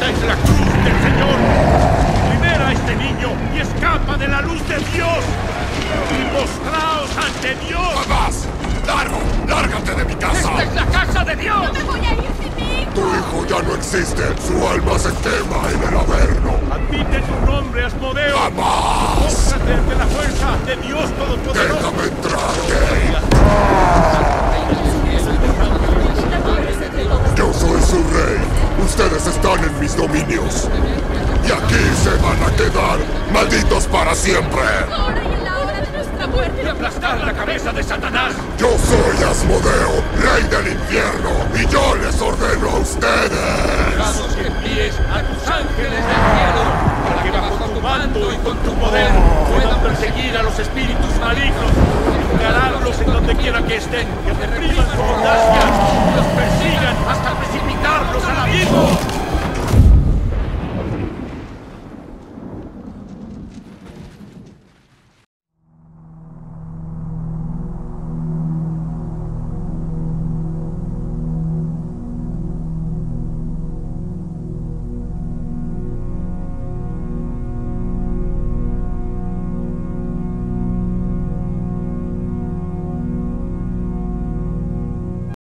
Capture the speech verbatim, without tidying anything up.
es la cruz del Señor. Libera a este niño y escapa de la luz de Dios. Y postraos ante Dios. ¡Jamás! ¡Largo! ¡Lárgate de mi casa! ¡Esta es la casa de Dios! ¡No me voy a ir sin mi hijo! Tu hijo ya no existe. Su alma se quema en el Averno. Admite tu nombre, Asmodeo. ¡Jamás! Póstrate ante la fuerza de Dios Todopoderoso. ¡Déjame entrar, Gay! Yo soy su rey. Ustedes están en mis dominios. Y aquí se van a quedar, malditos para siempre. Ahora y en la hora de nuestra muerte. Y aplastar la cabeza de Satanás. Yo soy Asmodeo, rey del infierno, y yo les ordeno a ustedes. Rogamos que envíes a tus ángeles del cielo para que bajo tu mando y con tu poder puedan perseguir a los espíritus malignos, encararlos en donde quiera que estén, que repriman su audacia y los persigan hasta precipitarlos al abismo.